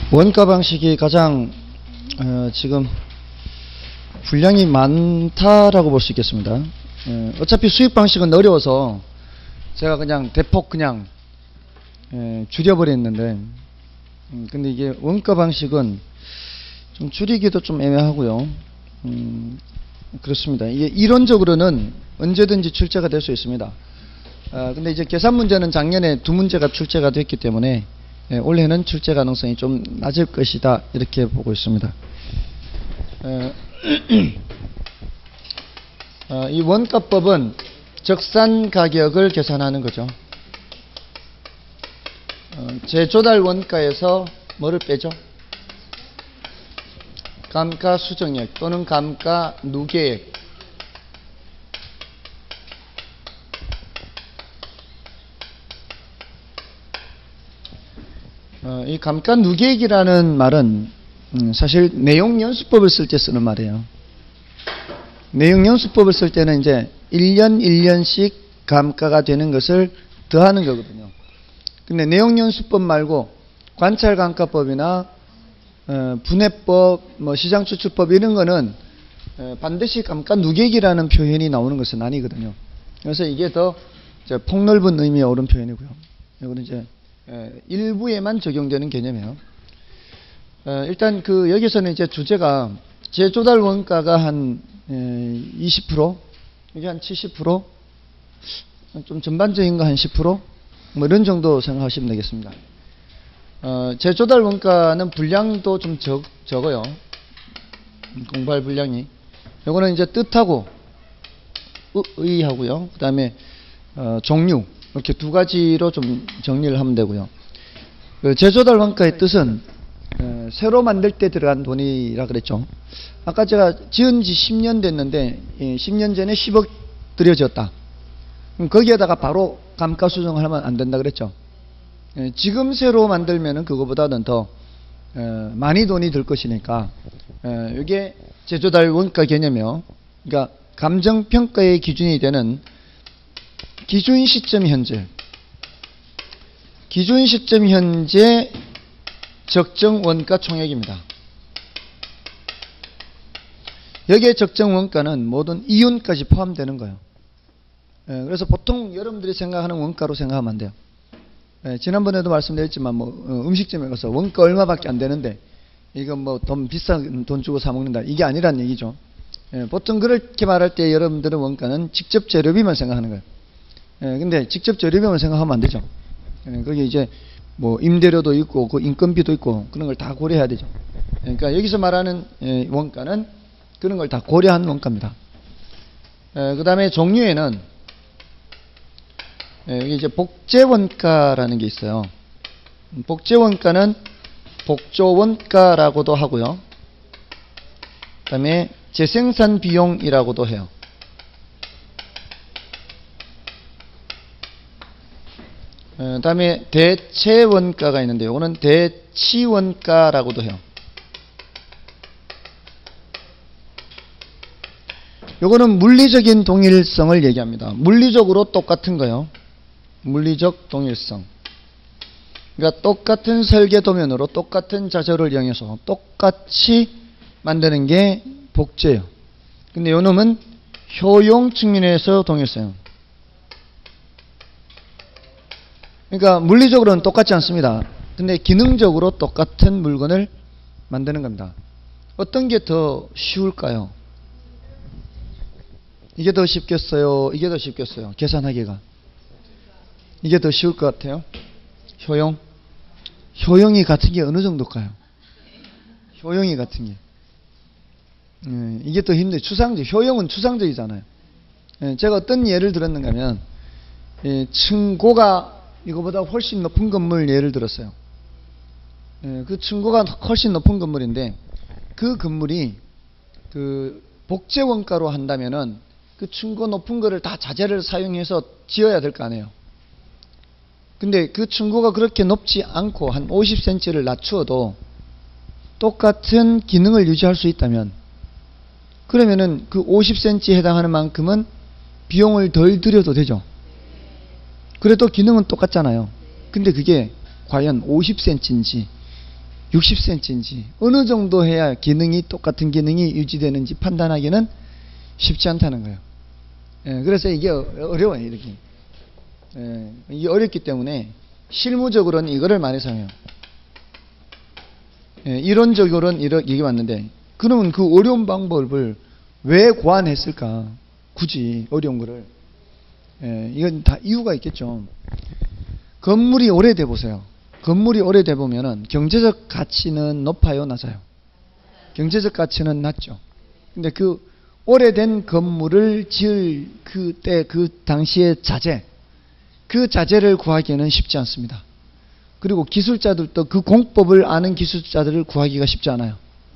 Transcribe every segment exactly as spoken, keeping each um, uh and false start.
원가 방식이 가장 어, 지금 분량이 많다라고 볼 수 있겠습니다. 어, 어차피 수익 방식은 어려워서 제가 그냥 대폭 그냥 에, 줄여버렸는데, 음, 근데 이게 원가 방식은 좀 줄이기도 좀 애매하고요. 음, 그렇습니다. 이게 이론적으로는 언제든지 출제가 될 수 있습니다. 아, 근데 이제 계산 문제는 작년에 두 문제가 출제가 됐기 때문에 예, 올해는 출제 가능성이 좀 낮을 것이다, 이렇게 보고 있습니다. 어, 어, 이 원가법은 적산 가격을 계산하는 거죠. 어, 재조달 원가에서 뭐를 빼죠? 감가 수정액 또는 감가 누계액. 어, 이 감가 누계액이라는 말은 음, 사실 내용연수법을 쓸 때 쓰는 말이에요. 내용연수법을 쓸 때는 이제 일 년 일 년씩 감가가 되는 것을 더하는 거거든요. 근데 내용연수법 말고 관찰감가법이나 어, 분해법, 뭐 시장추출법 이런 거는 어, 반드시 감가 누계액이라는 표현이 나오는 것은 아니거든요. 그래서 이게 더 이제 폭넓은 의미의 옳은 표현이고요. 이거는 이제 에, 일부에만 적용되는 개념이에요. 어, 일단 그 여기서는 이제 주제가 재조달 원가가 한 에, 이십 퍼센트, 이게 한 칠십 퍼센트, 좀 전반적인 거 한 십 퍼센트, 뭐 이런 정도 생각하시면 되겠습니다. 어, 재조달 원가는 분량도 좀 적, 적어요. 공발 분량이. 요거는 이제 뜻하고 의의하고요. 그 다음에 어, 종류, 이렇게 두 가지로 좀 정리를 하면 되고요. 그 재조달 원가의 뜻은 어, 새로 만들 때 들어간 돈이라 그랬죠. 아까 제가 지은 지 십 년 됐는데 예, 십 년 전에 십억 들여졌다. 그럼 거기에다가 바로 감가 수정을 하면 안 된다 그랬죠. 예, 지금 새로 만들면은 그거보다는 더 어, 많이 돈이 들 것이니까 어, 이게 재조달 원가 개념이요. 그러니까 감정평가의 기준이 되는 기준 시점 현재 기준 시점 현재 적정 원가 총액입니다. 여기에 적정 원가는 모든 이윤까지 포함되는 거예요. 예, 그래서 보통 여러분들이 생각하는 원가로 생각하면 안 돼요. 예, 지난번에도 말씀드렸지만 뭐 어, 음식점에 가서 원가 얼마밖에 안 되는데 이건 뭐 돈 비싼 돈 주고 사 먹는다, 이게 아니란 얘기죠. 예, 보통 그렇게 말할 때 여러분들은 원가는 직접 재료비만 생각하는 거예요. 예, 근데 직접 재료비만 생각하면 안 되죠. 예, 거기 이제 뭐 임대료도 있고 그 인건비도 있고 그런 걸 다 고려해야 되죠. 예, 그러니까 여기서 말하는 예, 원가는 그런 걸 다 고려한 원가입니다. 예, 그 다음에 종류에는 예, 여기 이제 복제원가라는 게 있어요. 복제원가는 복조원가라고도 하고요. 그 다음에 재생산 비용이라고도 해요. 그 다음에 대체원가가 있는데 이거는 대치원가라고도 해요. 요거는 물리적인 동일성을 얘기합니다. 물리적으로 똑같은 거요. 물리적 동일성. 그러니까 똑같은 설계 도면으로 똑같은 자재를 이용해서 똑같이 만드는 게 복제예요. 근데 요 놈은 효용 측면에서 동일성. 그러니까 물리적으로는 똑같지 않습니다. 근데 기능적으로 똑같은 물건을 만드는 겁니다. 어떤 게 더 쉬울까요? 이게 더 쉽겠어요? 이게 더 쉽겠어요? 계산하기가. 이게 더 쉬울 것 같아요? 효용? 효용이 같은 게 어느 정도일까요? 효용이 같은 게. 예, 이게 더 힘들어요. 추상적. 효용은 추상적이잖아요. 예, 제가 어떤 예를 들었는가 하면, 예, 층고가 이거보다 훨씬 높은 건물 예를 들었어요. 예, 그 층고가 훨씬 높은 건물인데, 그 건물이 그 복제 원가로 한다면은 그 층고 높은 거를 다 자재를 사용해서 지어야 될 거 아니에요. 근데 그 층고가 그렇게 높지 않고 한 오십 센티미터를 낮추어도 똑같은 기능을 유지할 수 있다면, 그러면은 그 오십 센티미터에 해당하는 만큼은 비용을 덜 들여도 되죠. 그래도 기능은 똑같잖아요. 근데 그게 과연 오십 센티미터인지 육십 센티미터인지 어느 정도 해야 기능이 똑같은 기능이 유지되는지 판단하기는 쉽지 않다는 거예요. 예, 그래서 이게 어려워요. 이렇게. 예, 이게 어렵기 때문에 실무적으로는 이거를 많이 사용해요. 예, 이론적으로는 이렇게 이게 맞는데, 그러면 그 어려운 방법을 왜 고안했을까? 굳이 어려운 거를. 예, 이건 다 이유가 있겠죠. 건물이 오래돼 보세요. 건물이 오래돼 보면은 경제적 가치는 높아요, 낮아요? 경제적 가치는 낮죠. 근데 그 오래된 건물을 지을 그때 그 당시의 자재, 그 자재를 구하기는 쉽지 않습니다. 그리고 기술자들도 그 공법을 아는 기술자들을 구하기가 쉽지 않아요.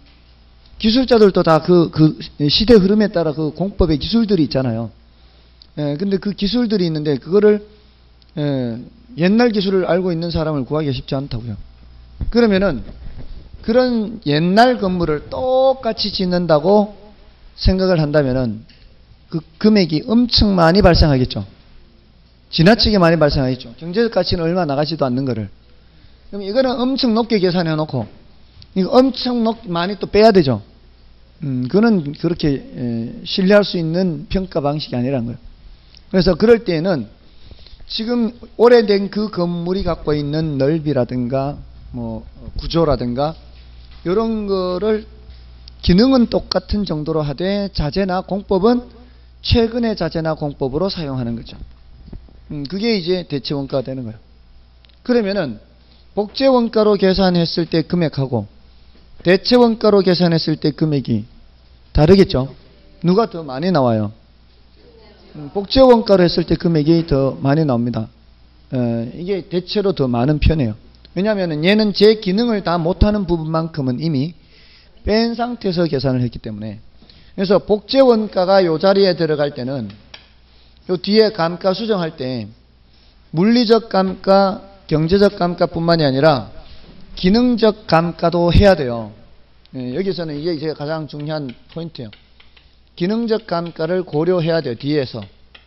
기술자들도 다 그, 그 시대 흐름에 따라 그 공법의 기술들이 있잖아요. 예, 근데 그 기술들이 있는데 그거를 예, 옛날 기술을 알고 있는 사람을 구하기가 쉽지 않다고요. 그러면은 그런 옛날 건물을 똑같이 짓는다고 생각을 한다면은 그 금액이 엄청 많이 발생하겠죠. 지나치게 많이 발생하겠죠. 경제적 가치는 얼마 나가지도 않는 거를. 그럼 이거는 엄청 높게 계산해 놓고 이거 엄청 높, 많이 또 빼야 되죠. 음, 그거는 그렇게 에, 신뢰할 수 있는 평가 방식이 아니라는 거예요. 그래서 그럴 때에는 지금 오래된 그 건물이 갖고 있는 넓이라든가 뭐 구조라든가 이런 거를 기능은 똑같은 정도로 하되 자재나 공법은 최근의 자재나 공법으로 사용하는 거죠. 음, 그게 이제 대체 원가가 되는 거예요. 그러면은 복제 원가로 계산했을 때 금액하고 대체 원가로 계산했을 때 금액이 다르겠죠. 누가 더 많이 나와요? 음, 복제 원가로 했을 때 금액이 더 많이 나옵니다. 에, 이게 대체로 더 많은 편이에요. 왜냐하면 얘는 제 기능을 다 못하는 부분만큼은 이미 뺀 상태에서 계산을 했기 때문에. 그래서 복제 원가가 이 자리에 들어갈 때는 요 뒤에 감가 수정할 때 물리적 감가, 경제적 감가뿐만이 아니라 기능적 감가도 해야 돼요. 예, 여기서는 이게 이제 가장 중요한 포인트예요. 기능적 감가를 고려해야 돼요. 뒤에서.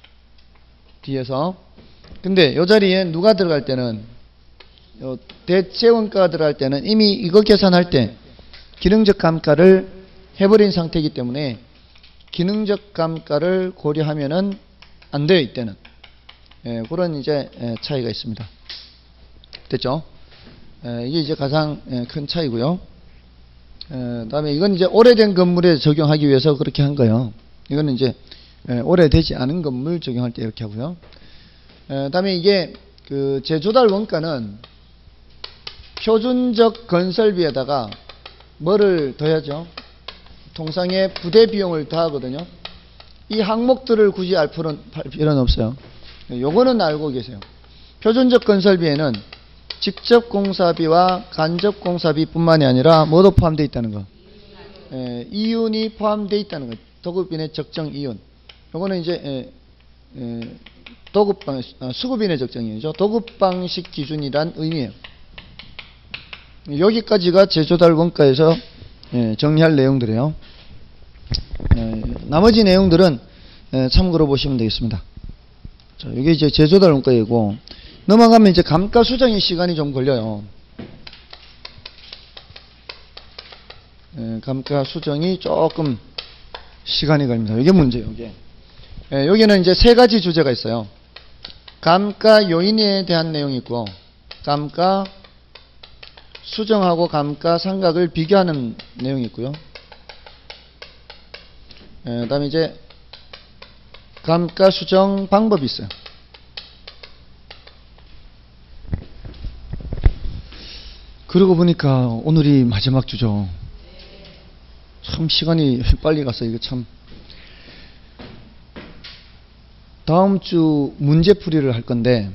뒤에서. 근데 요 자리에 누가 들어갈 때는 요 대체 원가가 들어갈 때는 이미 이거 계산할 때 기능적 감가를 해버린 상태이기 때문에 기능적 감가를 고려하면은 안 돼요, 이때는. 예, 그런 이제 차이가 있습니다. 됐죠? 예, 이게 이제 가장 큰 차이고요. 예, 다음에 이건 이제 오래된 건물에 적용하기 위해서 그렇게 한 거예요. 이거는 이제 예, 오래되지 않은 건물 적용할 때 이렇게 하고요. 예, 다음에 이게 그 재조달 원가는 표준적 건설비에다가 뭐를 더하죠? 통상의 부대 비용을 더하거든요. 이 항목들을 굳이 알 필요는 없어요. 요거는 알고 계세요. 표준적 건설비에는 직접 공사비와 간접 공사비 뿐만이 아니라 뭐도 포함되어 있다는 거. 에, 이윤이 포함되어 있다는 거. 도급인의 적정 이윤. 요거는 이제 에, 에, 도급방, 아, 수급인의 적정이죠. 도급방식 기준이란 의미예요. 여기까지가 제조달 원가에서 에, 정리할 내용들이에요. 에, 나머지 내용들은 에, 참고로 보시면 되겠습니다. 자, 이게 이제 제조달 원가이고, 넘어가면 이제 감가 수정이 시간이 좀 걸려요. 에, 감가 수정이 조금 시간이 걸립니다. 이게 문제예요. 이게. 에, 여기는 이제 세 가지 주제가 있어요. 감가 요인에 대한 내용이 있고, 감가 수정하고 감가 상각을 비교하는 내용이 있고요. 그 다음에 이제 감가 수정 방법이 있어요. 그러고 보니까 오늘이 마지막 주죠. 참 시간이 빨리 가서 이거 참. 다음 주 문제풀이를 할 건데,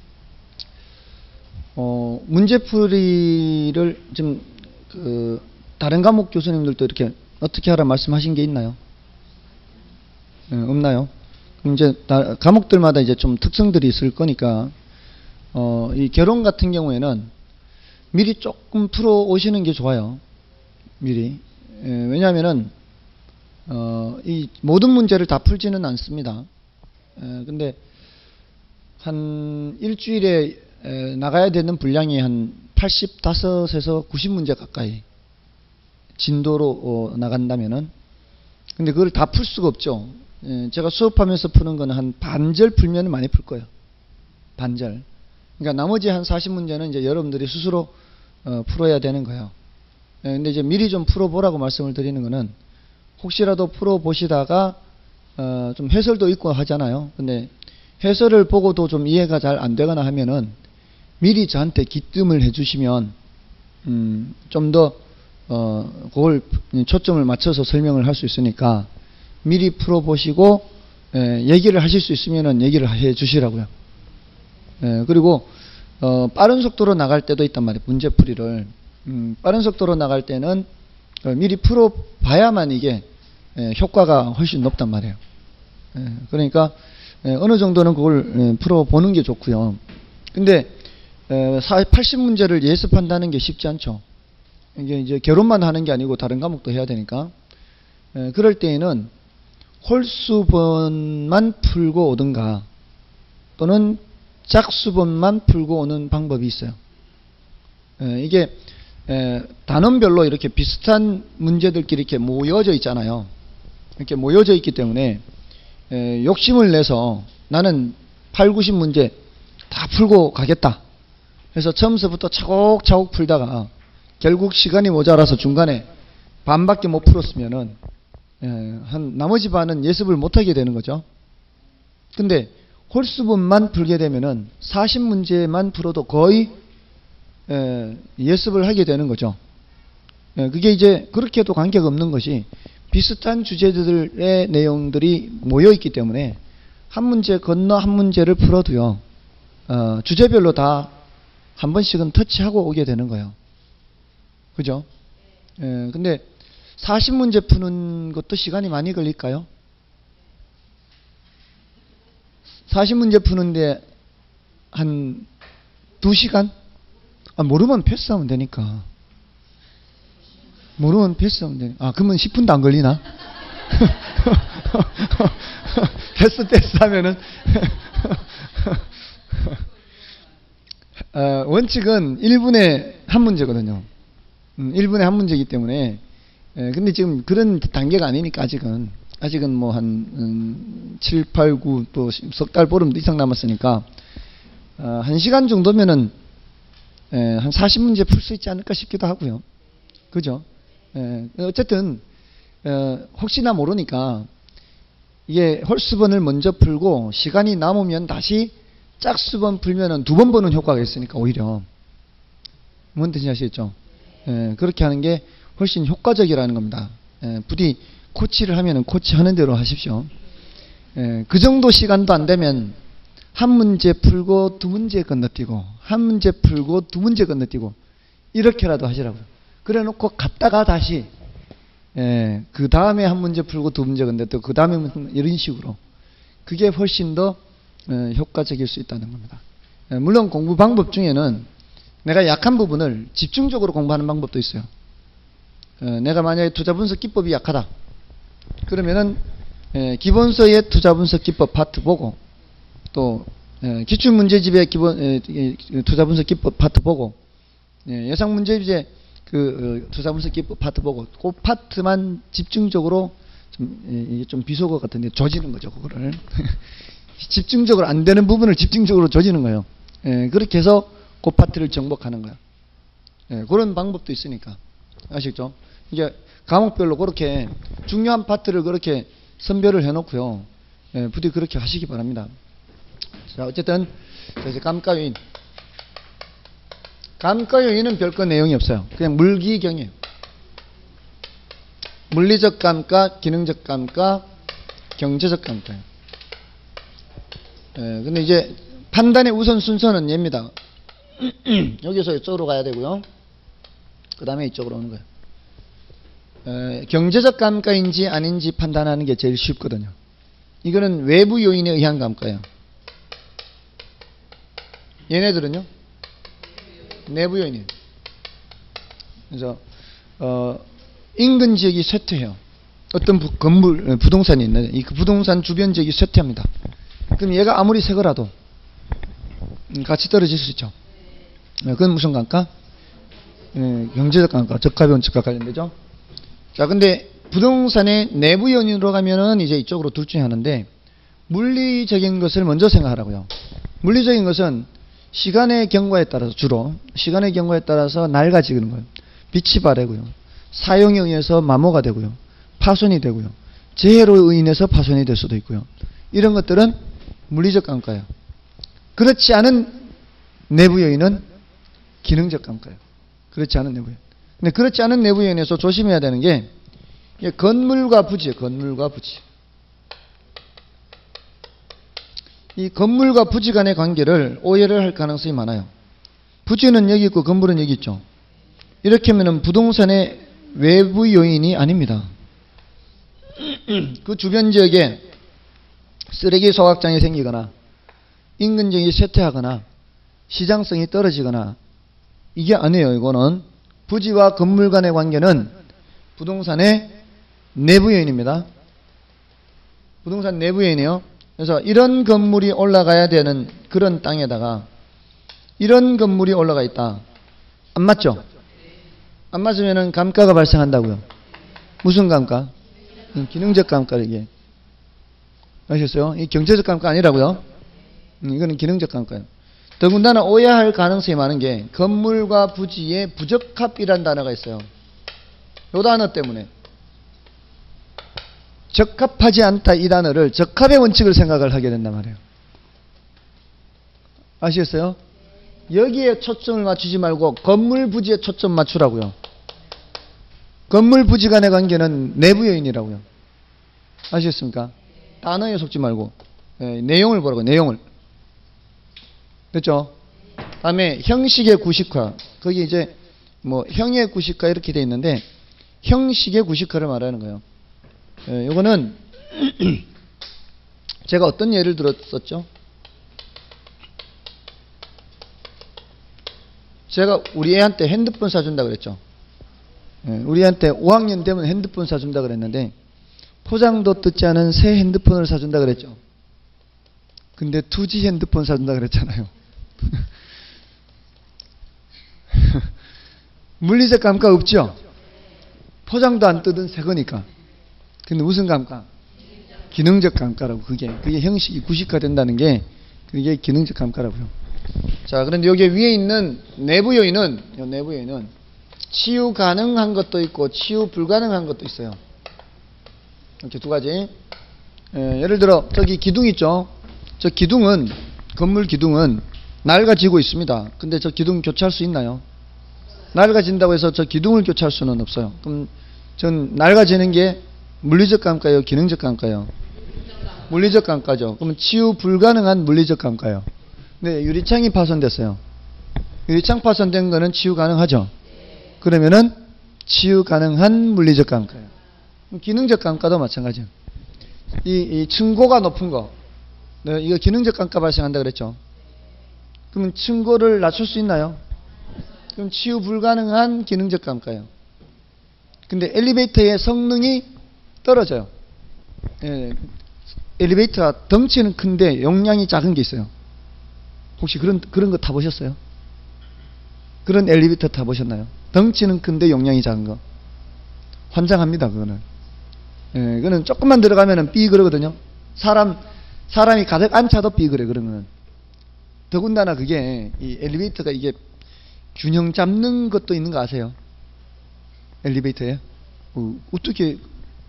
어, 문제풀이를 좀, 그, 다른 과목 교수님들도 이렇게 어떻게 하라 말씀하신 게 있나요? 네, 없나요? 그럼 이제 다, 과목들마다 이제 좀 특성들이 있을 거니까, 어, 이 결혼 같은 경우에는 미리 조금 풀어 오시는 게 좋아요. 미리. 예, 왜냐하면은, 어, 이 모든 문제를 다 풀지는 않습니다. 예, 근데 한 일주일에 에, 나가야 되는 분량이 한 팔십오에서 구십 문제 가까이 진도로 어, 나간다면은, 근데 그걸 다 풀 수가 없죠. 예, 제가 수업하면서 푸는 건 한 반절 풀면 많이 풀 거예요. 반절. 그러니까 나머지 한 사십 문제는 이제 여러분들이 스스로 어, 풀어야 되는 거예요. 예, 근데 이제 미리 좀 풀어보라고 말씀을 드리는 거는, 혹시라도 풀어보시다가 어, 좀 해설도 있고 하잖아요. 근데 해설을 보고도 좀 이해가 잘 안 되거나 하면은 미리 저한테 기뜸을 해주시면 음, 좀 더 어, 그걸 초점을 맞춰서 설명을 할 수 있으니까 미리 풀어보시고 예, 얘기를 하실 수 있으면은 얘기를 해 주시라고요. 예, 그리고 어, 빠른 속도로 나갈 때도 있단 말이에요. 문제풀이를 음, 빠른 속도로 나갈 때는 어, 미리 풀어봐야만 이게 예, 효과가 훨씬 높단 말이에요. 예, 그러니까 예, 어느 정도는 그걸 예, 풀어보는 게 좋고요. 근데 예, 팔십 문제를 예습한다는 게 쉽지 않죠. 이게 이제 결혼만 하는 게 아니고 다른 과목도 해야 되니까. 예, 그럴 때에는 홀수번만 풀고 오든가 또는 짝수번만 풀고 오는 방법이 있어요. 예, 이게 예, 단원별로 이렇게 비슷한 문제들끼리 이렇게 모여져 있잖아요. 이렇게 모여져 있기 때문에 에, 욕심을 내서 나는 팔, 구십 문제 다 풀고 가겠다. 그래서 처음서부터 차곡차곡 풀다가 결국 시간이 모자라서 중간에 반밖에 못 풀었으면은 에, 한 나머지 반은 예습을 못하게 되는 거죠. 근데 홀수분만 풀게 되면은 사십 문제만 풀어도 거의 에, 예습을 하게 되는 거죠. 에, 그게 이제 그렇게 해도 관계가 없는 것이, 비슷한 주제들의 내용들이 모여있기 때문에 한 문제 건너 한 문제를 풀어도요, 어, 주제별로 다 한 번씩은 터치하고 오게 되는 거예요. 그죠? 예, 근데 사십 문제 푸는 것도 시간이 많이 걸릴까요? 사십 문제 푸는데 한 두 시간? 아, 모르면 패스하면 되니까. 모르면 패스하면 되니까. 아, 그러면 십 분도 안 걸리나? 패스 패스 하면은 어, 원칙은 일 분에 한 문제거든요. 음, 일 분에 한 문제이기 때문에. 에, 근데 지금 그런 단계가 아니니까 아직은 아직은 뭐 한 음, 칠, 팔, 구 또 석 달 보름 이상 남았으니까 어, 한 시간 정도면은 에, 한 사십 문제 풀 수 있지 않을까 싶기도 하고요. 그죠? 에, 어쨌든 어, 혹시나 모르니까 이게 홀수번을 먼저 풀고 시간이 남으면 다시 짝수번 풀면은 두 번 보는 효과가 있으니까 오히려. 뭔 뜻인지 아시겠죠? 에, 그렇게 하는 게 훨씬 효과적이라는 겁니다. 에, 부디 코치를 하면은 코치 하는 대로 하십시오. 에, 그 정도 시간도 안 되면 한 문제 풀고 두 문제 건너뛰고, 한 문제 풀고 두 문제 건너뛰고, 이렇게라도 하시라고요. 그래 놓고 갔다가 다시 예, 그 다음에 한 문제 풀고 두 문제 건너뛰고 그 다음에 이런 식으로, 그게 훨씬 더 예, 효과적일 수 있다는 겁니다. 예, 물론 공부 방법 중에는 내가 약한 부분을 집중적으로 공부하는 방법도 있어요. 예, 내가 만약에 투자분석 기법이 약하다 그러면은 예, 기본서의 투자분석 기법 파트 보고, 또 예, 기출문제집의 기본 예, 투자분석 기법 파트 보고, 예, 예상문제집의 그 어, 투자분석 기법 파트 보고, 그 파트만 집중적으로 좀, 예, 이게 좀 비속어 같은데 조지는 거죠. 그거를 집중적으로 안 되는 부분을 집중적으로 조지는 거예요. 예, 그렇게 해서 그 파트를 정복하는 거예요. 예, 그런 방법도 있으니까 아시겠죠? 이게 과목별로 그렇게 중요한 파트를 그렇게 선별을 해놓고요. 예, 부디 그렇게 하시기 바랍니다. 자, 어쨌든 이제 감가 요인. 감가 요인은 별거 내용이 없어요. 그냥 물기경이에요. 물리적 감가, 기능적 감가, 경제적 감가예요. 예, 근데 이제 판단의 우선 순서는 얘입니다. 여기서 이쪽으로 가야 되고요. 그 다음에 이쪽으로 오는 거예요. 에, 경제적 감가인지 아닌지 판단하는 게 제일 쉽거든요. 이거는 외부 요인에 의한 감가예요. 얘네들은요? 내부 요인이에요. 그래서 어, 인근 지역이 쇠퇴해요. 어떤 부, 건물, 부동산이 있는데 이 부동산 주변 지역이 쇠퇴합니다. 그럼 얘가 아무리 새 거라도 같이 떨어질 수 있죠. 그건 무슨 감가? 예, 경제적 감가, 적합이온 즉각 관련되죠. 자, 근데 부동산의 내부 요인으로 가면은 이제 이쪽으로 둘 중에 하나인데, 물리적인 것을 먼저 생각하라고요. 물리적인 것은 시간의 경과에 따라서, 주로 시간의 경과에 따라서 낡아지는 거예요. 빛이 바래고요, 사용에 의해서 마모가 되고요, 파손이 되고요, 재해로 인해서 파손이 될 수도 있고요. 이런 것들은 물리적 감가예요. 그렇지 않은 내부 요인은 기능적 감가예요. 그렇지 않은 내부 요인. 근데 그렇지 않은 내부 요인에서 조심해야 되는 게 건물과 부지예요. 건물과 부지. 이 건물과 부지 간의 관계를 오해를 할 가능성이 많아요. 부지는 여기 있고 건물은 여기 있죠. 이렇게 하면 부동산의 외부 요인이 아닙니다. 그 주변 지역에 쓰레기 소각장이 생기거나 인근적이 쇠퇴하거나 시장성이 떨어지거나 이게 아니에요. 이거는 부지와 건물 간의 관계는 부동산의 내부 요인입니다. 부동산 내부 요인이에요. 그래서 이런 건물이 올라가야 되는 그런 땅에다가 이런 건물이 올라가 있다. 안 맞죠? 안 맞으면 감가가 발생한다고요. 무슨 감가? 기능적 감가. 이게 아셨어요? 이 경제적 감가 아니라고요. 이거는 기능적 감가예요. 더군다나 오해할 가능성이 많은 게 건물과 부지의 부적합이라는 단어가 있어요. 이 단어 때문에 적합하지 않다, 이 단어를 적합의 원칙을 생각을 하게 된단 말이에요. 아시겠어요? 여기에 초점을 맞추지 말고 건물 부지에 초점 맞추라고요. 건물 부지 간의 관계는 내부 요인이라고요. 아시겠습니까? 단어에 속지 말고 네, 내용을 보라고요. 내용을. 됐죠? 다음에 형식의 구식화. 거기 이제 뭐 형의 구식화 이렇게 돼 있는데 형식의 구식화를 말하는 거예요. 예, 이거는 제가 어떤 예를 들었었죠? 제가 우리 애한테 핸드폰 사준다 그랬죠. 예, 우리 애한테 오 학년 되면 핸드폰 사준다 그랬는데 포장도 뜯지 않은 새 핸드폰을 사준다 그랬죠. 근데 투지 핸드폰 사준다 그랬잖아요. 물리적 감가 없죠? 포장도 안 뜯은 새 거니까. 근데 무슨 감가? 기능적 감가라고. 그게 그게 형식이 구식화 된다는 게 그게 기능적 감가라고요. 자, 그런데 여기 위에 있는 내부 요인은 이 내부 요인은 치유 가능한 것도 있고 치유 불가능한 것도 있어요. 이렇게 두 가지. 예, 예를 들어 저기 기둥 있죠? 저 기둥은 건물 기둥은 낡아지고 있습니다. 근데 저 기둥 교체할 수 있나요? 낡아진다고 해서 저 기둥을 교체할 수는 없어요. 그럼 전 낡아지는 게 물리적 감가요? 기능적 감가요? 물리적 감가죠. 그러면 치유 불가능한 물리적 감가요. 네, 유리창이 파손됐어요. 유리창 파손된 거는 치유 가능하죠. 그러면은 치유 가능한 물리적 감가요. 기능적 감가도 마찬가지예요. 이, 이 층고가 높은 거, 네, 이거 기능적 감가 발생한다 그랬죠. 그러면 층고를 낮출 수 있나요? 그럼 치유 불가능한 기능적 감가예요. 근데 엘리베이터의 성능이 떨어져요. 예, 엘리베이터가 덩치는 큰데 용량이 작은 게 있어요. 혹시 그런 그런 거 타보셨어요? 그런 엘리베이터 타보셨나요? 덩치는 큰데 용량이 작은 거. 환장합니다, 그거는. 예, 그거는 조금만 들어가면은 삐 그러거든요. 사람 사람이 가득 앉혀도 삐 그래, 그런 거는. 더군다나 그게 이 엘리베이터가 이게 균형 잡는 것도 있는 거 아세요? 엘리베이터에 어, 어떻게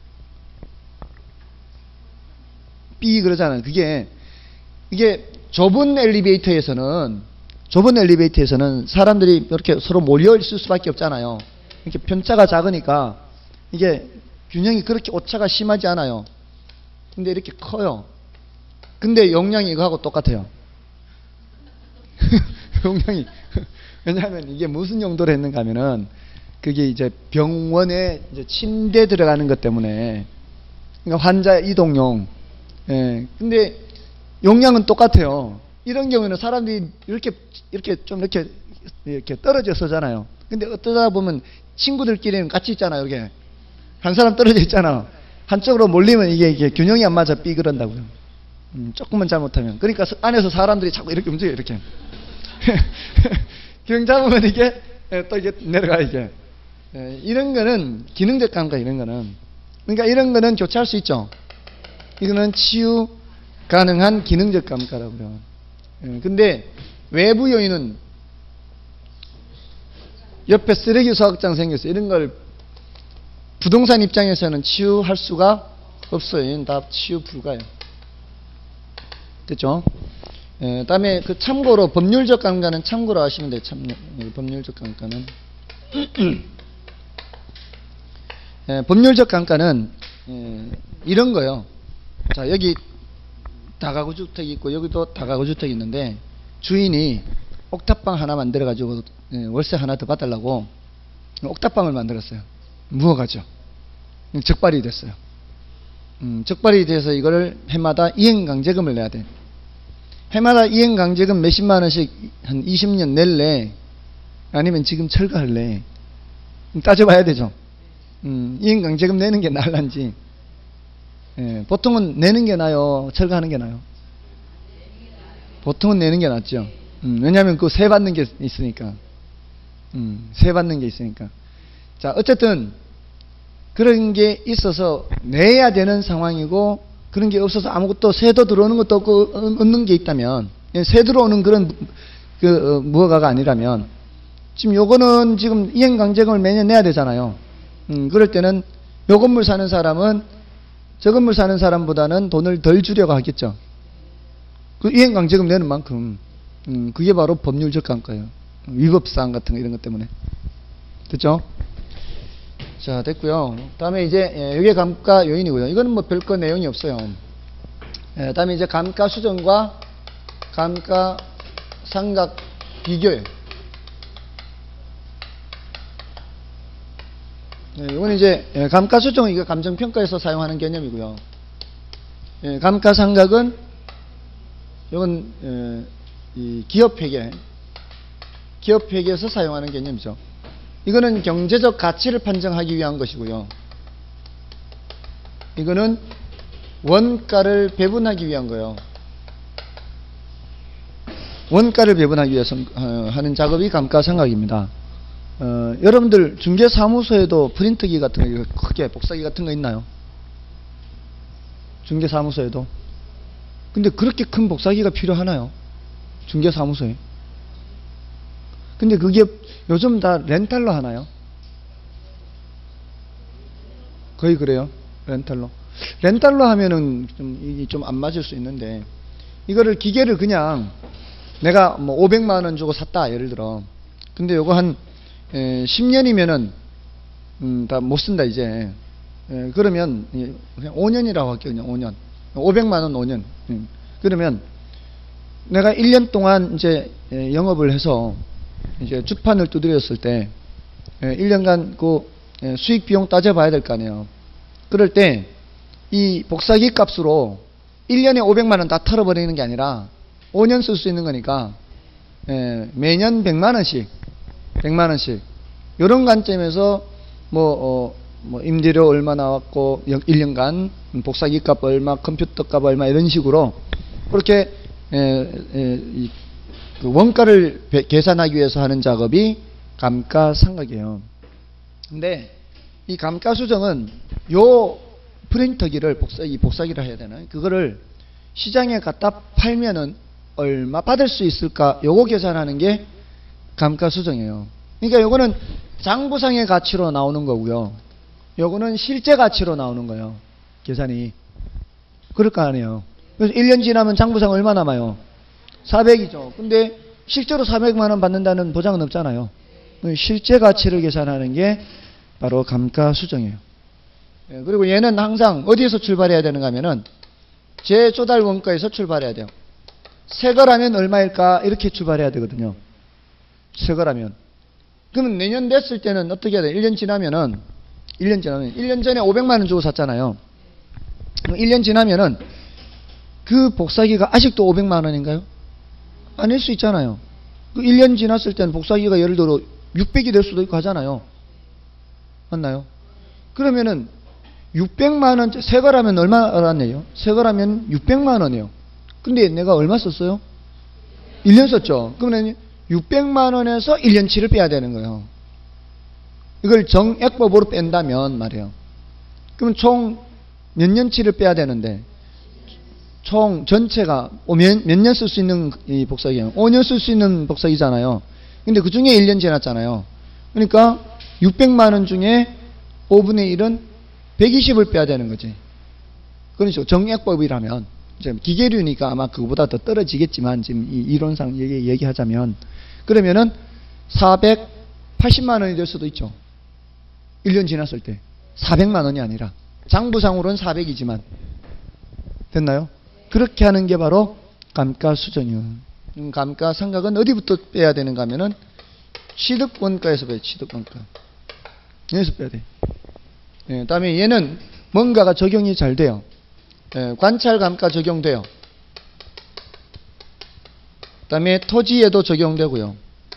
삐 그러잖아요. 그게 이게 좁은 엘리베이터에서는 좁은 엘리베이터에서는 사람들이 이렇게 서로 몰려 있을 수밖에 없잖아요. 이렇게 편차가 작으니까 이게 균형이 그렇게 오차가 심하지 않아요. 근데 이렇게 커요. 근데 용량이 이거하고 똑같아요. 용량이 왜냐하면 이게 무슨 용도로 했는가 하면은 그게 이제 병원에 이제 침대 들어가는 것 때문에 그러니까 환자 이동용. 예. 근데 용량은 똑같아요. 이런 경우에는 사람들이 이렇게 이렇게 좀 이렇게 이렇게 떨어져 서잖아요. 근데 어떠다 보면 친구들끼리는 같이 있잖아요. 이렇게 한 사람 떨어져 있잖아. 한쪽으로 몰리면 이게, 이게 균형이 안 맞아 삐 그런다고요. 음, 조금만 잘못하면. 그러니까 안에서 사람들이 자꾸 이렇게 움직여요. 이렇게 균형 잡으면 이게 예, 또 이게 내려가 이게. 예, 이런 거는 기능적 감가 이런 거는. 그러니까 이런 거는 교체할 수 있죠. 이거는 치유 가능한 기능적 감가라고요. 예, 근데 외부 요인은 옆에 쓰레기 수확장 생겼어요. 이런 걸 부동산 입장에서는 치유할 수가 없어요. 이건 다 치유 불가예요. 됐죠? 예, 다음에 그 참고로 법률적 감가는 참고로 하시면 돼요. 참, 예, 법률적 감가는. 예, 법률적 감가는 예, 이런 거요. 자, 여기 다가구 주택이 있고 여기도 다가구 주택이 있는데 주인이 옥탑방 하나 만들어 가지고 예, 월세 하나 더 받으려고 옥탑방을 만들었어요. 무허가죠. 적발이 됐어요. 음, 적발이 돼서 이거를 해마다 이행강제금을 내야 돼. 해마다 이행강제금 몇십만 원씩 한 이십 년 낼래? 아니면 지금 철거할래? 따져봐야 되죠. 음, 이행강제금 내는 게 나을란지. 예, 보통은 내는 게 나아요? 철거하는 게 나아요? 보통은 내는 게 낫죠. 음, 왜냐하면 그 세 받는 게 있으니까. 음, 세 받는 게 있으니까. 자, 어쨌든 그런 게 있어서 내야 되는 상황이고 그런 게 없어서 아무것도 세도 들어오는 것도 없고 없는 게 있다면, 세 들어오는 그런 그 어, 무허가가 아니라면 지금 요거는 지금 이행강제금을 매년 내야 되잖아요. 음, 그럴 때는 요 건물 사는 사람은 저 건물 사는 사람보다는 돈을 덜 주려고 하겠죠. 그 이행강제금 내는 만큼. 음, 그게 바로 법률적 감가예요. 위법사항 같은 거 이런 것 때문에. 됐죠? 자, 됐고요. 다음에 이제 예, 이게 감가 요인이고요. 이거는 뭐 별거 내용이 없어요. 예, 다음에 이제 감가 수정과 감가 상각 비교예요. 예, 이건 이제 예, 감가 수정은 이거 감정평가에서 사용하는 개념이고요. 예, 감가 상각은 이건 예, 이 기업회계, 기업회계에서 사용하는 개념이죠. 이거는 경제적 가치를 판정하기 위한 것이고요. 이거는 원가를 배분하기 위한 거예요. 원가를 배분하기 위해서 하는 작업이 감가상각입니다. 어, 여러분들 중개사무소에도 프린트기 같은 거, 크게 복사기 같은 거 있나요? 중개사무소에도. 근데 그렇게 큰 복사기가 필요하나요? 중개사무소에. 근데 그게 요즘 다 렌탈로 하나요? 거의 그래요. 렌탈로. 렌탈로 하면은 좀 이게 좀 안 맞을 수 있는데, 이거를 기계를 그냥 내가 뭐 오백만 원 주고 샀다 예를 들어. 근데 요거 한 에, 십 년이면은 음, 다 못 쓴다 이제. 에, 그러면 그냥 오 년이라고 할게요. 그냥 오 년. 오백만 원 오 년. 음. 그러면 내가 일 년 동안 이제 에, 영업을 해서 이제 주판을 두드렸을 때 에, 일 년간 그 에, 수익 비용 따져봐야 될 거 아니에요. 그럴 때 이 복사기 값으로 일 년에 오백만 원 다 털어버리는 게 아니라 오 년 쓸 수 있는 거니까 에, 매년 백만 원씩 백만 원씩 이런 관점에서 뭐, 어, 뭐 임대료 얼마 나왔고 일 년간 복사기 값 얼마, 컴퓨터 값 얼마 이런 식으로 그렇게 에, 에, 이, 그 원가를 배, 계산하기 위해서 하는 작업이 감가상각이에요. 근데 이 감가수정은 요 프린터기를 복사기, 복사기를 해야 되나? 그거를 시장에 갖다 팔면은 얼마 받을 수 있을까? 요거 계산하는 게 감가수정이에요. 그러니까 요거는 장부상의 가치로 나오는 거고요. 요거는 실제 가치로 나오는 거예요. 계산이. 그럴 거 아니에요. 그래서 일 년 지나면 장부상 얼마 남아요? 사백이죠. 근데 실제로 사백만 원 받는다는 보장은 없잖아요. 실제 가치를 계산하는 게 바로 감가수정이에요. 그리고 얘는 항상 어디에서 출발해야 되는가 하면은 제조달 원가에서 출발해야 돼요. 새 거라면 얼마일까? 이렇게 출발해야 되거든요. 새 거라면. 그러면 내년 됐을 때는 어떻게 해야 돼요? 일 년 지나면은, 일 년 지나면, 일 년 전에 오백만 원 주고 샀잖아요. 일 년 지나면은 그 복사기가 아직도 오백만 원인가요? 아닐 수 있잖아요. 그 일 년 지났을 때는 복사기가 예를 들어 육백이 될 수도 있고 하잖아요. 맞나요? 그러면은 육백만 원, 새 거라면 얼마 알았네요? 새 거라면 육백만 원이에요. 근데 내가 얼마 썼어요? 일 년 썼죠. 그러면 육백만 원에서 일 년치를 빼야 되는 거예요. 이걸 정액법으로 뺀다면 말이에요. 그럼 총 몇 년치를 빼야 되는데, 총 전체가 몇, 몇 년 쓸 수 있는 이 복사기예요. 오 년 쓸 수 있는 복사기잖아요. 근데 그 중에 일 년 지났잖아요. 그러니까 육백만 원 중에 오분의 일은 백이십을 빼야 되는 거지. 그렇죠. 정액법이라면. 기계류니까 아마 그거보다 더 떨어지겠지만, 지금 이 이론상 얘기, 얘기하자면. 그러면은 사백팔십만 원이 될 수도 있죠. 일 년 지났을 때. 사백만 원이 아니라. 장부상으로는 사백이지만. 됐나요? 그렇게 하는 게 바로 감가수정이에요. 감가상각은 어디부터 빼야 되는가 하면은 취득원가에서 빼요. 취득원가. 여기서 빼야 돼. 예, 다음에 얘는 뭔가가 적용이 잘 돼요. 예, 관찰감가 적용돼요. 다음에 토지에도 적용되고요.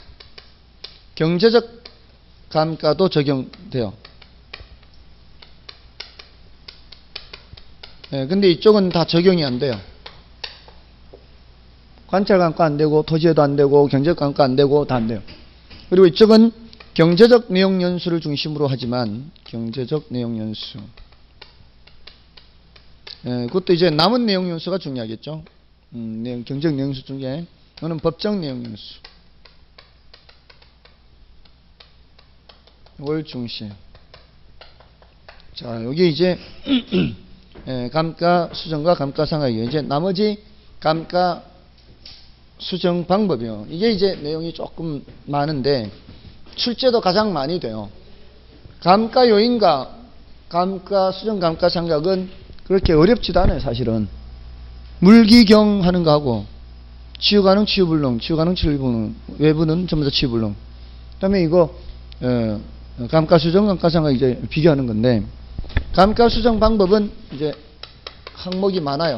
경제적 감가도 적용돼요. 예, 근데 이쪽은 다 적용이 안 돼요. 관찰감가 안 되고, 토지에도 안 되고, 경제적 감가 안 되고, 다 안 돼요. 그리고 이쪽은 경제적 내용연수를 중심으로 하지만, 경제적 내용연수. 예, 그것도 이제 남은 내용연수가 중요하겠죠. 음, 내용, 경제적 내용연수 중에, 이거는 법정 내용연수. 이걸 중시. 자, 여기 이제, 예, 감가 수정과 감가 상각이에요. 이제 나머지 감가 수정 방법이요. 이게 이제 내용이 조금 많은데 출제도 가장 많이 돼요. 감가 요인과 감가 수정 감가 상각은 그렇게 어렵지도 않아요. 사실은 물기경 하는 거하고 치유 가능 치유 불능, 치유 가능 치유 불능, 외부는 전부 다 치유 불능. 그다음에 이거 어, 감가 수정 감가 상각 이제 비교하는 건데. 감가 수정 방법은 이제 항목이 많아요.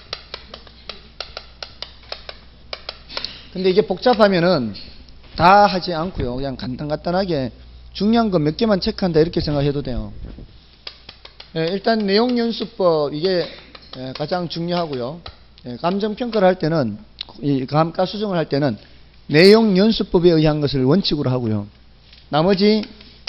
근데 이게 복잡하면은 다 하지 않고요. 그냥 간단간단하게 중요한 거 몇 개만 체크한다 이렇게 생각해도 돼요. 예, 일단 내용연수법 이게 예, 가장 중요하고요. 예, 감정평가를 할 때는 이 감가 수정을 할 때는 내용연수법에 의한 것을 원칙으로 하고요. 나머지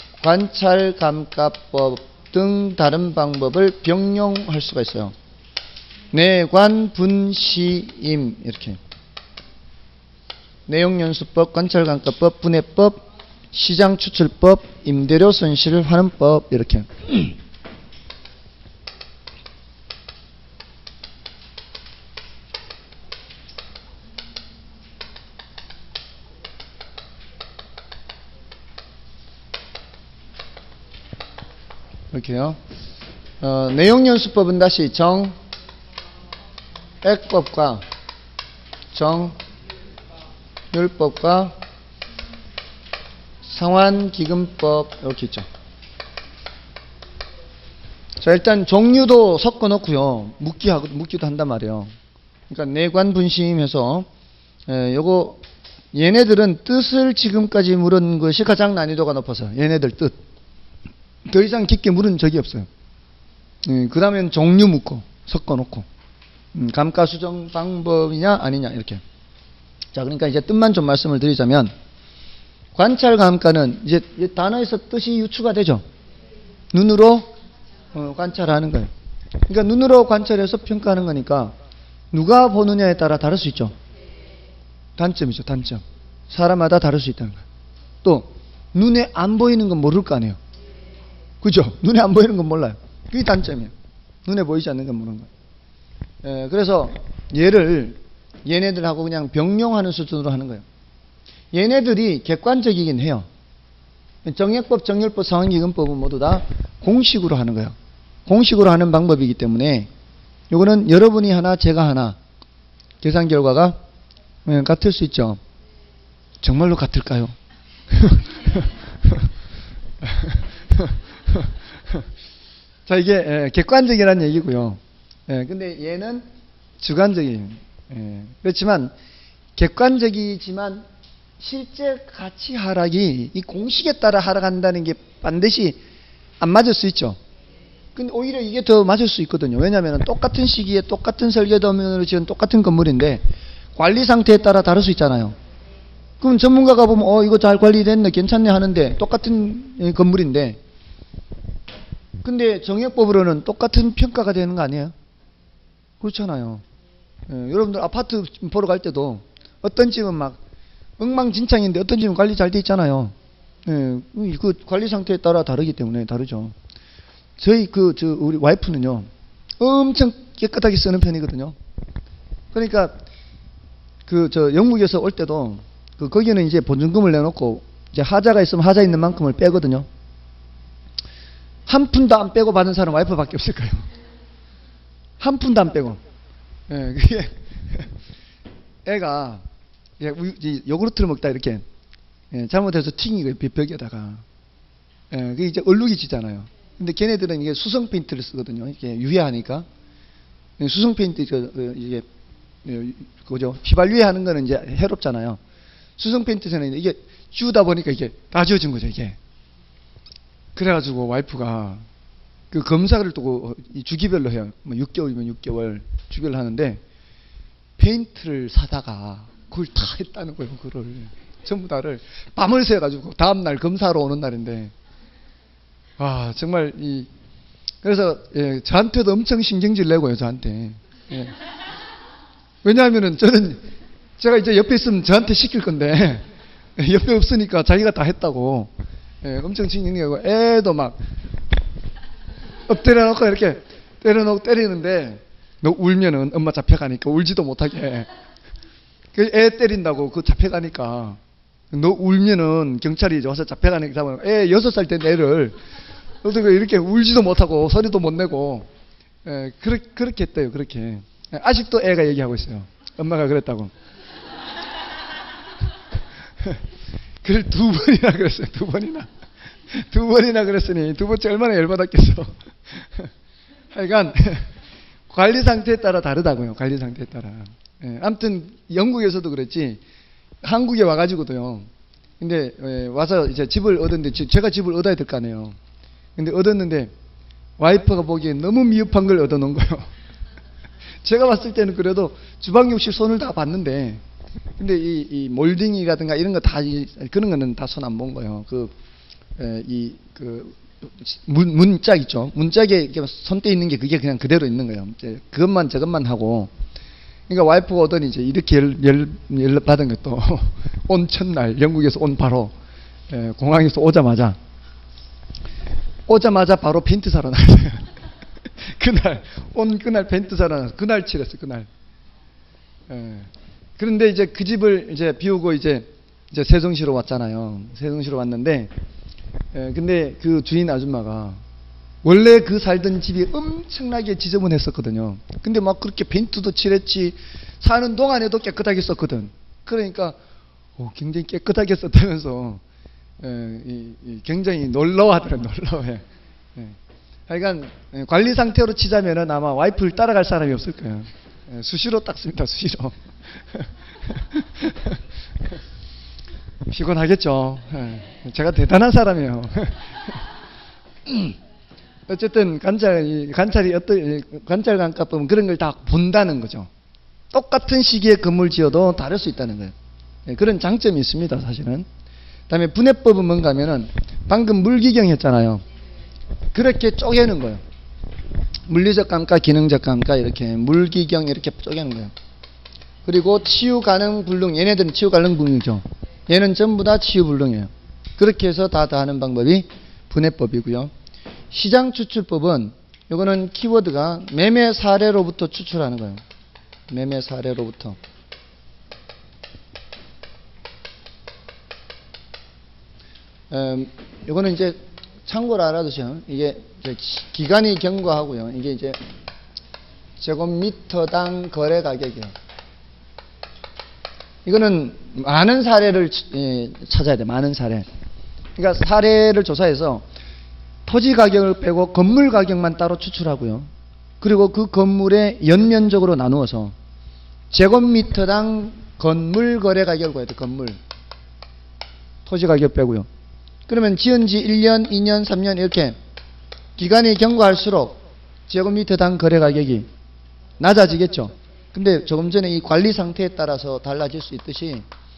관찰감가법 등 다른 방법을 병용할 수가 있어요. 내관 분시임 이렇게. 내용연수법, 관찰감가법, 분해법, 시장추출법, 임대료 손실 환원법 이렇게. 이렇게요. 어, 내용연수법은 다시 정액법과 정률법과 상환기금법 이렇게 있죠. 자, 일단 종류도 섞어 놓고요. 묻기하고 묻기도 한단 말이에요. 그러니까 내관분심해서 에, 요거 얘네들은 뜻을 지금까지 물은 것이 가장 난이도가 높아서 얘네들 뜻. 더 이상 깊게 물은 적이 없어요. 음, 그 다음엔 종류 묻고 섞어놓고 음, 감가수정 방법이냐 아니냐 이렇게. 자, 그러니까 이제 뜻만 좀 말씀을 드리자면 관찰감가는 이제 단어에서 뜻이 유추가 되죠. 눈으로 어, 관찰하는 거예요. 그러니까 눈으로 관찰해서 평가하는 거니까 누가 보느냐에 따라 다를 수 있죠. 단점이죠. 단점. 사람마다 다를 수 있다는 거예요. 또 눈에 안 보이는 건 모를 거 아니에요. 그죠? 눈에 안 보이는 건 몰라요. 그게 단점이에요. 눈에 보이지 않는 건 모르는 거예요. 에, 그래서 얘를 얘네들하고 그냥 병용하는 수준으로 하는 거예요. 얘네들이 객관적이긴 해요. 정액법, 정률법, 상환기금법은 모두 다 공식으로 하는 거예요. 공식으로 하는 방법이기 때문에 요거는 여러분이 하나 제가 하나 계산 결과가 같을 수 있죠. 정말로 같을까요? 자, 이게 객관적이라는 얘기고요. 예, 근데 얘는 주관적이에요. 예, 그렇지만 객관적이지만 실제 가치 하락이 이 공식에 따라 하락한다는 게 반드시 안 맞을 수 있죠. 근데 오히려 이게 더 맞을 수 있거든요. 왜냐하면 똑같은 시기에 똑같은 설계도면으로 지은 똑같은 건물인데 관리 상태에 따라 다를 수 있잖아요. 그럼 전문가가 보면 어 이거 잘 관리됐네 괜찮네 하는데 똑같은 건물인데 근데 정액법으로는 똑같은 평가가 되는 거 아니에요? 그렇잖아요. 예, 여러분들 아파트 보러 갈 때도 어떤 집은 막 엉망진창인데 어떤 집은 관리 잘 돼 있잖아요. 예, 그 관리 상태에 따라 다르기 때문에 다르죠. 저희 그 저 우리 와이프는요 엄청 깨끗하게 쓰는 편이거든요. 그러니까 그 저 영국에서 올 때도 그 거기는 이제 보증금을 내놓고 이제 하자가 있으면 하자 있는 만큼을 빼거든요. 한 푼도 안 빼고 받은 사람 와이프밖에 없을 거예요. 한 푼도 안 빼고. 예, 그게 애가 예, 우유, 요구르트를 먹다 이렇게 예, 잘못해서 튕기고 벽에다가 예, 그게 이제 얼룩이 지잖아요. 근데 걔네들은 이게 수성 페인트를 쓰거든요. 이게 유해하니까 수성 페인트 저 이게 그죠 휘발유해하는 거는 이제 해롭잖아요. 수성 페인트는 이게 지우다 보니까 이게 다 지워진 거죠 이게. 그래가지고 와이프가 그 검사를 또 주기별로 해요. 뭐 육 개월이면 육 개월 주기별로 하는데 페인트를 사다가 그걸 다 했다는 거예요. 그걸 전부 다를 밤을 새가지고 다음날 검사하러 오는 날인데 아 정말 이 그래서 예, 저한테도 엄청 신경질 내고요. 저한테 예. 왜냐하면은 저는 제가 이제 옆에 있으면 저한테 시킬 건데 옆에 없으니까 자기가 다 했다고 예, 엄청 신경내고 애도 막 엎드려 놓고 이렇게 때려놓고 때리는데 너 울면은 엄마 잡혀가니까 울지도 못하게 그 애 때린다고 그 잡혀가니까 너 울면은 경찰이 와서 잡혀가니까 잡아요. 애 여섯 살 때 애를 어떻게 이렇게 울지도 못하고 소리도 못 내고 예, 그렇, 그렇게 했대요. 그렇게 예, 아직도 애가 얘기하고 있어요. 엄마가 그랬다고. 그걸 두 번이나 그랬어요. 두 번이나 두 번이나 그랬으니 두 번째 얼마나 열받았겠어. 하여간 관리 상태에 따라 다르다고요. 관리 상태에 따라. 예, 아무튼 영국에서도 그랬지 한국에 와가지고도요. 근데 예, 와서 이제 집을 얻었는데 제가 집을 얻어야 될 거 아니에요. 근데 얻었는데 와이프가 보기에 너무 미흡한 걸 얻어놓은 거예요. 제가 봤을 때는 그래도 주방 욕실 손을 다 봤는데 근데 이, 이 몰딩이라든가 이런 거 다 그런 거는 다 손 안 본 거예요. 그 이 그 문, 문짝 있죠. 문짝에 손대 있는 게 그게 그냥 그대로 있는 거예요. 이제 그것만 저것만 하고. 그러니까 와이프가 오더니 이제 이렇게 열, 열, 열 받은 것도 온 첫날 영국에서 온 바로 예, 공항에서 오자마자 오자마자 바로 펜트 사러 나갔어요. 그날 온 그날 펜트 사러 나갔어요. 그날 칠했어요. 그날. 예. 그런데 이제 그 집을 이제 비우고 이제 이제 세종시로 왔잖아요. 세종시로 왔는데 예, 근데 그 주인 아줌마가 원래 그 살던 집이 엄청나게 지저분했었거든요. 근데 막 그렇게 페인트도 칠했지 사는 동안에도 깨끗하게 썼거든. 그러니까 오, 굉장히 깨끗하게 썼다면서 예, 이, 이 굉장히 놀라워하더라. 놀라워해. 예. 하여간 예, 관리 상태로 치자면은 아마 와이프를 따라갈 사람이 없을 거예요. 예, 수시로 닦습니다. 수시로. 피곤하겠죠. 예, 제가 대단한 사람이에요. 어쨌든 관찰, 관찰이 어떤 관찰 감각법은 그런 걸 다 본다는 거죠. 똑같은 시기에 건물 지어도 다를 수 있다는 거예요. 예, 그런 장점이 있습니다. 사실은. 그다음에 분해법은 뭔가 하면은 방금 물기경 했잖아요. 그렇게 쪼개는 거예요. 물리적 감가, 기능적 감가 이렇게 물기경 이렇게 쪼개는 거예요. 그리고 치유 가능 불능, 얘네들은 치유 가능 불능이죠. 얘는 전부 다 치유 불능이에요. 그렇게 해서 다 다 하는 방법이 분해법이고요. 시장 추출법은 이거는 키워드가 매매 사례로부터 추출하는 거예요. 매매 사례로부터. 음, 이거는 이제 참고로 알아두세요. 이게 이제 기간이 경과하고요. 이게 이제 제곱미터당 거래 가격이에요. 이거는 많은 사례를 찾아야 돼. 많은 사례. 그러니까 사례를 조사해서 토지 가격을 빼고 건물 가격만 따로 추출하고요. 그리고 그 건물의 연면적으로 나누어서 제곱미터당 건물 거래 가격을 구해야 돼. 건물. 토지 가격 빼고요. 그러면 지은 지 일 년, 이 년, 삼 년 이렇게 기간이 경과할수록 제곱미터당 거래 가격이 낮아지겠죠. 근데 조금 전에 이 관리 상태에 따라서 달라질 수 있듯이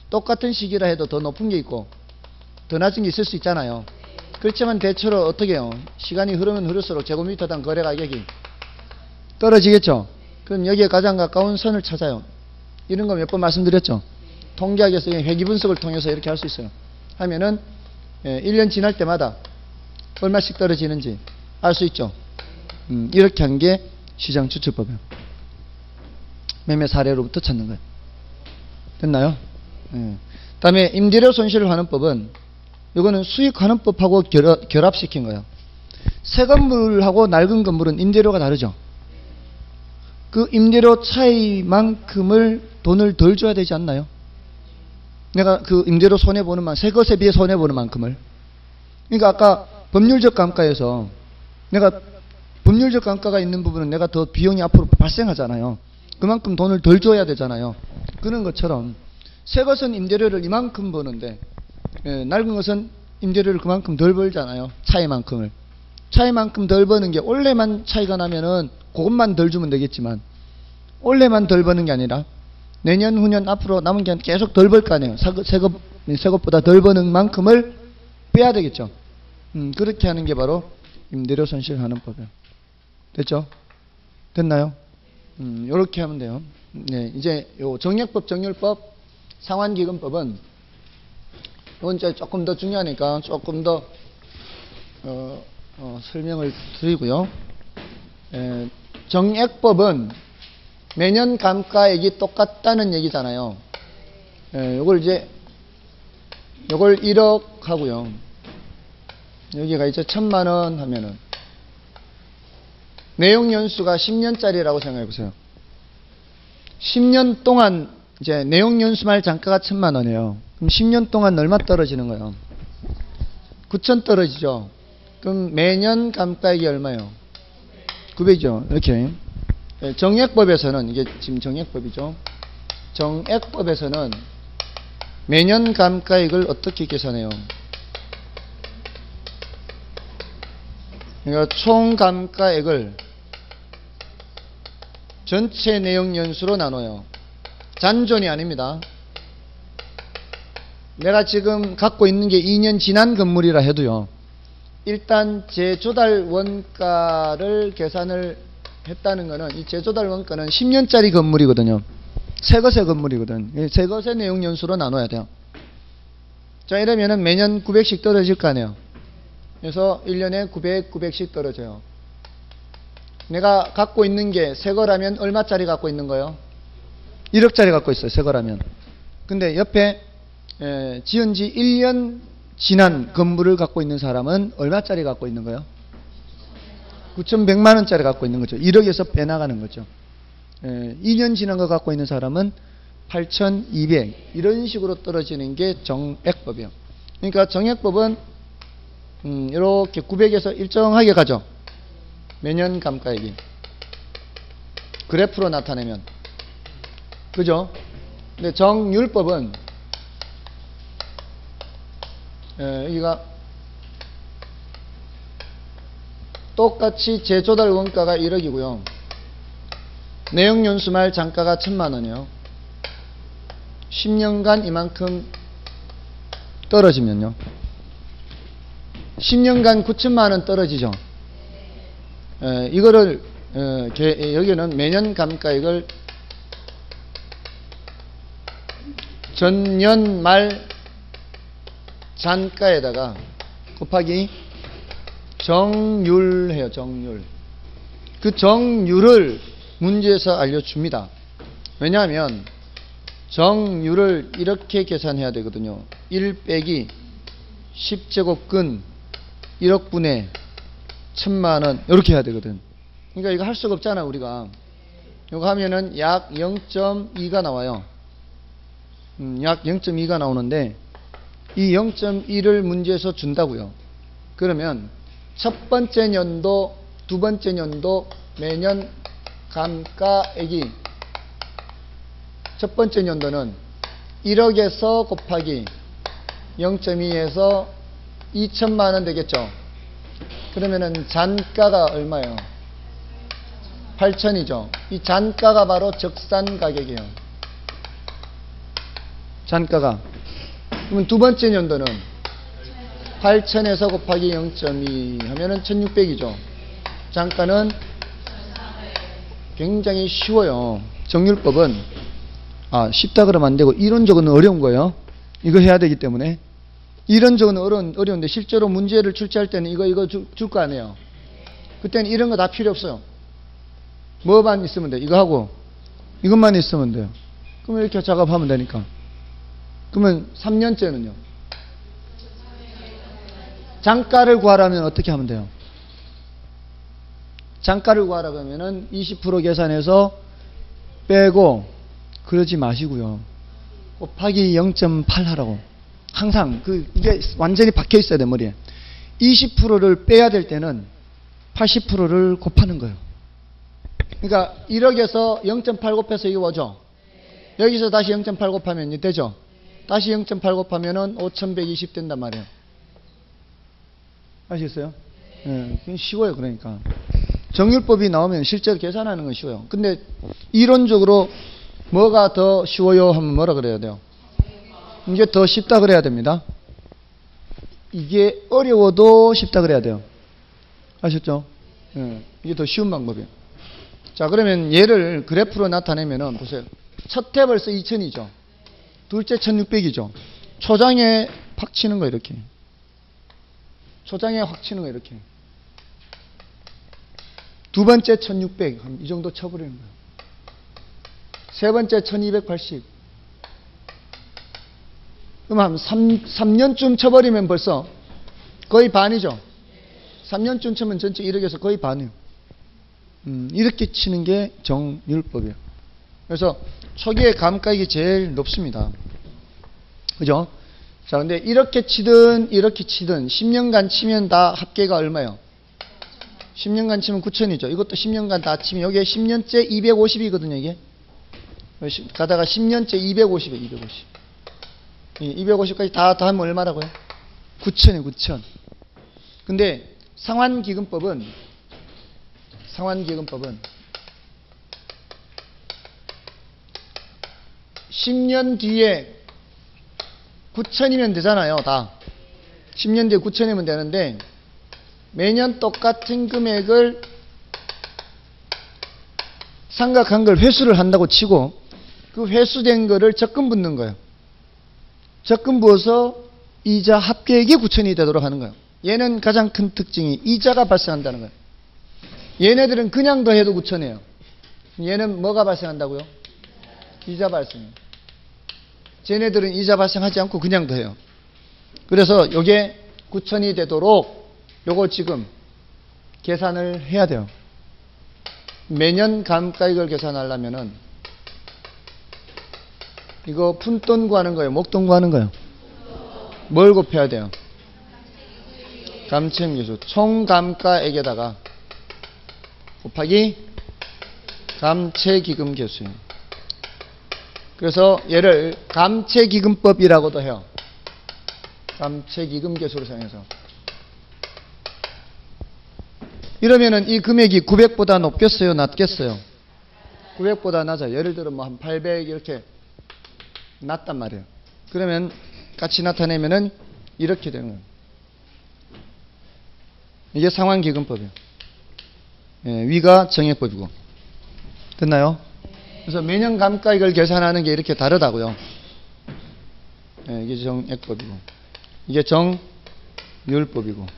똑같은 시기라 해도 더 높은 게 있고 더 낮은 게 있을 수 있잖아요. 그렇지만 대체로 어떻게 해요? 시간이 흐르면 흐를수록 제곱미터당 거래 가격이 떨어지겠죠. 그럼 여기에 가장 가까운 선을 찾아요. 이런 거 몇 번 말씀드렸죠. 통계학에서 회귀 분석을 통해서 이렇게 할 수 있어요. 하면은 일 년 지날 때마다 얼마씩 떨어지는지 알 수 있죠. 음, 이렇게 한 게 시장 추측법이에요. 매매 사례로부터 찾는 거예요. 됐나요? 예. 다음에 임대료 손실 환원법은 이거는 수익 환원법하고 결합, 결합시킨 거예요. 새 건물하고 낡은 건물은 임대료가 다르죠. 그 임대료 차이만큼을 돈을 덜 줘야 되지 않나요? 내가 그 임대료 손해보는 만, 새 것에 비해 손해보는 만큼을. 그러니까 아까 법률적 감가에서 내가 법률적 감가가 있는 부분은 내가 더 비용이 앞으로 발생하잖아요. 그만큼 돈을 덜 줘야 되잖아요. 그런 것처럼 새 것은 임대료를 이만큼 버는데 예, 낡은 것은 임대료를 그만큼 덜 벌잖아요. 차이만큼을. 차이만큼 덜 버는 게 올해만 차이가 나면은 그것만 덜 주면 되겠지만 올해만 덜 버는 게 아니라 내년 후년 앞으로 남은 게 계속 덜 벌 거 아니에요. 새것, 새것보다 덜 버는 만큼을 빼야 되겠죠. 음, 그렇게 하는 게 바로 임대료 손실 환원법이에요. 됐죠? 됐나요? 음, 요렇게 하면 돼요. 네, 이제 요 정액법, 정률법, 상환기금법은 이건 이제 조금 더 중요하니까 조금 더 어, 어, 설명을 드리고요. 에, 정액법은 매년 감가액이 똑같다는 얘기잖아요. 에, 요걸 이제 요걸 일억 하고요. 여기가 이제 천만 원 하면은 내용 연수가 십 년짜리라고 생각해 보세요. 십 년 동안 이제 내용 연수말 단가가 천만 원이에요. 그럼 십 년 동안 얼마 떨어지는 거예요? 구천 떨어지죠. 그럼 매년 감가액이 얼마예요? 구백이죠. 이렇게. 정액법에서는, 이게 지금 정액법이죠. 정액법에서는 매년 감가액을 어떻게 계산해요? 그러니까 총 감가액을 전체 내용 연수로 나눠요. 잔존이 아닙니다. 내가 지금 갖고 있는 게 이 년 지난 건물이라 해도요. 일단 재조달 원가를 계산을 했다는 거는 이 재조달 원가는 십 년짜리 건물이거든요. 새것의 건물이거든. 새것의 내용 연수로 나눠야 돼요. 자, 이러면은 매년 구백씩 떨어질 거 아니에요. 그래서 일 년에 구백, 구백씩 떨어져요. 내가 갖고 있는 게 새거라면 얼마짜리 갖고 있는 거예요? 일억짜리 갖고 있어요. 새거라면. 근데 옆에 에, 지은 지 일 년 지난 건물을 갖고 있는 사람은 얼마짜리 갖고 있는 거예요? 구천백만 원짜리 갖고 있는 거죠. 일억에서 빼나가는 거죠. 에, 이 년 지난 거 갖고 있는 사람은 팔천이백, 이런 식으로 떨어지는 게 정액법이에요. 그러니까 정액법은 음, 이렇게 구백에서 일정하게 가죠. 매년 감가액이 그래프로 나타내면, 그죠? 근데 정률법은 에, 여기가 똑같이 재조달 원가가 일억이고요. 내용 연수말 단가가 천만 원이요. 십 년간 이만큼 떨어지면요. 십 년간 구천만 원 떨어지죠. 에, 이거를 에, 게, 여기는 매년 감가액을 전년 말 잔가에다가 곱하기 정률해요. 정률. 그 정률을 문제에서 알려줍니다. 왜냐하면 정률을 이렇게 계산해야 되거든요. 일 빼기 십 제곱근 일억분의 천만 원, 이렇게 해야 되거든. 그러니까 이거 할 수가 없잖아, 우리가. 이거 하면은 약 영 점 이가 나와요. 음, 약 영 점 이가 나오는데 이 영 점 이를 문제에서 준다고요. 그러면 첫 번째 년도, 두 번째 년도 매년 감가액이 첫 번째 년도는 일억에서 곱하기 영 점 이에서 이천만 원 되겠죠. 그러면은 잔가가 얼마예요? 팔천이죠. 이 잔가가 바로 적산 가격이에요. 잔가가. 그러면 두 번째 연도는 팔천에서 곱하기 영 점 이 하면은 천육백이죠. 잔가는 굉장히 쉬워요. 정률법은 아 쉽다 그러면 안 되고 이론적으로는 어려운 거예요. 이거 해야 되기 때문에. 이론적으로는 어려운, 어려운데 실제로 문제를 출제할 때는 이거 이거 줄 거 아니에요. 그때는 이런 거 다 필요 없어요. 뭐만 있으면 돼. 이거 하고 이것만 있으면 돼요. 그러면 이렇게 작업하면 되니까. 그러면 삼 년째는요. 장가를 구하라면 어떻게 하면 돼요? 장가를 구하라고 하면은 이십 퍼센트 계산해서 빼고 그러지 마시고요. 곱하기 영 점 팔 하라고. 항상 그 이게 완전히 박혀 있어야 돼 머리에. 이십 퍼센트를 빼야 될 때는 팔십 퍼센트를 곱하는 거예요. 그러니까 일억에서 영 점 팔 곱해서 이게 뭐죠? 여기서 다시 영 점 팔 곱하면 되죠? 다시 영 점 팔 곱하면은 오천백이십 된단 말이에요. 아시겠어요? 예, 네, 그건 쉬워요. 그러니까 정률법이 나오면 실제로 계산하는 건 쉬워요. 근데 이론적으로 뭐가 더 쉬워요 하면 뭐라 그래야 돼요? 이게 더 쉽다 그래야 됩니다. 이게 어려워도 쉽다 그래야 돼요. 아셨죠? 예, 이게 더 쉬운 방법이에요. 자, 그러면 얘를 그래프로 나타내면은 보세요. 첫 태 벌써 이천이죠. 둘째 천육백이죠. 초장에 팍 치는 거 이렇게. 초장에 확 치는 거 이렇게. 두 번째 천육백 이 정도 쳐버리는 거예요. 세 번째 천이백팔십. 그럼 한 삼 년쯤 쳐버리면 벌써 거의 반이죠. 삼 년쯤 치면 전체 일억에서 거의 반이에요. 음, 이렇게 치는 게 정률법이에요. 그래서 초기에 감가액이 제일 높습니다. 그죠? 자, 근데 이렇게 치든 이렇게 치든 십 년간 치면 다 합계가 얼마예요? 십 년간 치면 구천이죠. 이것도 십 년간 다 치면 여기에 십 년째 이백오십이거든요, 이게. 가다가 십 년째 이백오십이에요, 이백오십. 이백오십까지 다, 다 하면 얼마라고요? 구천이에요, 구천. 근데 상환기금법은, 상환기금법은 십 년 뒤에 구천이면 되잖아요, 다. 십 년 뒤에 구천이면 되는데, 매년 똑같은 금액을 상각한 걸 회수를 한다고 치고, 그 회수된 거를 적금 붓는 거예요. 적금 부어서 이자 합계액이 구천이 되도록 하는 거예요. 얘는 가장 큰 특징이 이자가 발생한다는 거예요. 얘네들은 그냥 더해도 구천이에요. 얘는 뭐가 발생한다고요? 이자 발생해요. 쟤네들은 이자 발생하지 않고 그냥 더해요. 그래서 요게 구천이 되도록 요거 지금 계산을 해야 돼요. 매년 감가액을 계산하려면은 이거 푼돈 구하는 거예요? 목돈 구하는 거예요? 뭘 곱해야 돼요? 감채기수. 총 감가액에다가 곱하기 감채기금 개수예요. 그래서 얘를 감채기금법이라고도 해요. 감채기금 개수로 사용해서. 이러면은 이 금액이 구백보다 높겠어요? 낮겠어요? 구백보다 낮아요. 예를 들어 뭐 한 팔백 이렇게 낮단 말이에요. 그러면 같이 나타내면은 이렇게 되는 거예요. 이게 상환기금법이에요. 예, 위가 정액법이고. 됐나요? 그래서 매년 감가액을 계산하는 게 이렇게 다르다고요. 예, 이게 정액법이고 이게 정률법이고.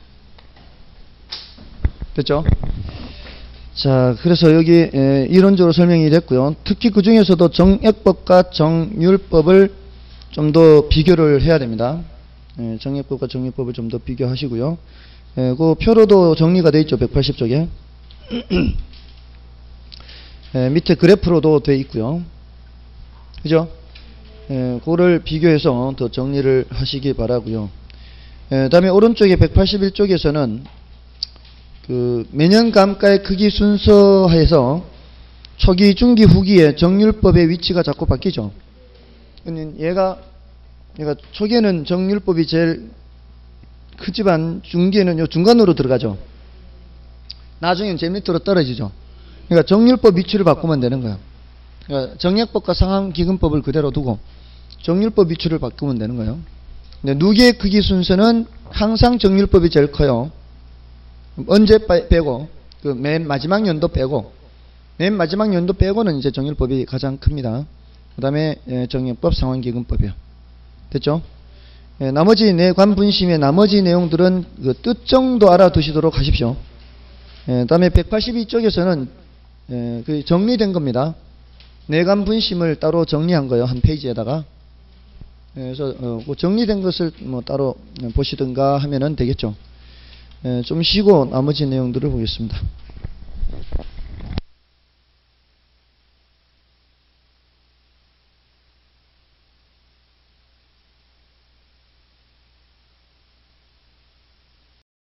됐죠? 자, 그래서 여기 에, 이론적으로 설명이 됐고요. 특히 그 중에서도 정액법과 정률법을 좀 더 비교를 해야 됩니다. 에, 정액법과 정률법을 좀 더 비교하시고요. 에, 그 표로도 정리가 되어 있죠. 백팔십 쪽에. 에, 밑에 그래프로도 되어 있고요. 그죠? 에, 그거를 비교해서 더 정리를 하시기 바라고요. 에, 다음에 오른쪽에 백팔십일 쪽에서는 그 매년 감가의 크기 순서에서 초기, 중기, 후기에 정률법의 위치가 자꾸 바뀌죠. 얘가 얘가 초기에는 정률법이 제일 크지만 중기에는 요 중간으로 들어가죠. 나중에는 제 밑으로 떨어지죠. 그러니까 정률법 위치를 바꾸면 되는 거예요. 그러니까 정액법과 상환기금법을 그대로 두고 정률법 위치를 바꾸면 되는 거예요. 근데 누계의 크기 순서는 항상 정률법이 제일 커요. 언제 빼고, 그 맨 마지막 연도 빼고, 맨 마지막 연도 빼고는 이제 정률법이 가장 큽니다. 그 다음에 정액법, 상환기금법이요. 됐죠? 예, 나머지 내관분심의 나머지 내용들은 그 뜻 정도 알아두시도록 하십시오. 예, 그 다음에 백팔십이 쪽에서는 예, 그 정리된 겁니다. 내관분심을 따로 정리한 거예요. 한 페이지에다가. 예, 그래서 어, 그 정리된 것을 뭐 따로 보시든가 하면은 되겠죠. 예, 좀 쉬고 나머지 내용들을 보겠습니다.